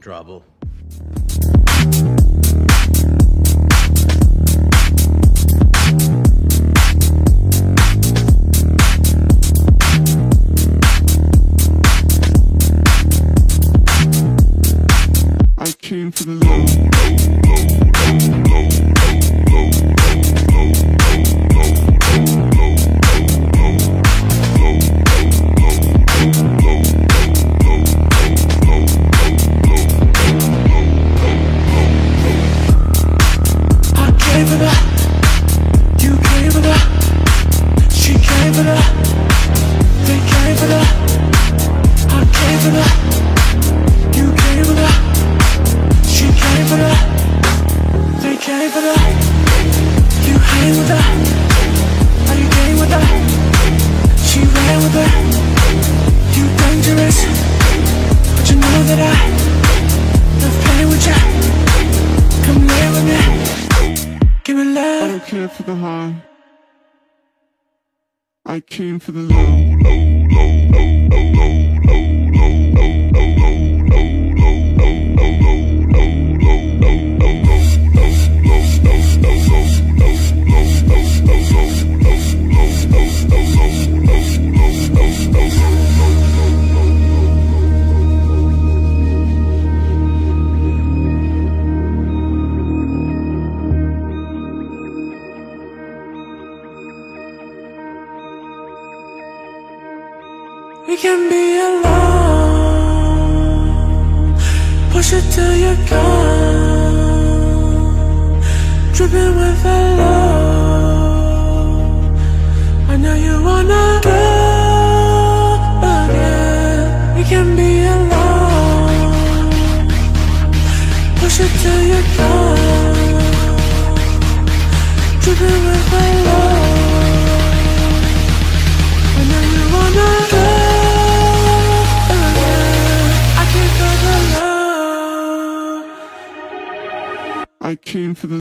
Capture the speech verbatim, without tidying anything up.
trouble. I came for the low, low, low, low, low, I came for that, you came for that, she came for that, they came for that, I came for that, you came for that, she came for that, they came for that, you hang with that, are you game with that, she ran with that, you dangerous, but you know that I love playing with ya, come lay with me, give me love. I don't care for the high, I came for the low, low, low, low, low, low, low, low, low, low, low, low, low, low, low, low, low, low, we can be alone, push it till you're gone, dripping with the love. I know you wanna go again. We can be alone, push it till you're gone, dripping with the love. I know you wanna go. I came for the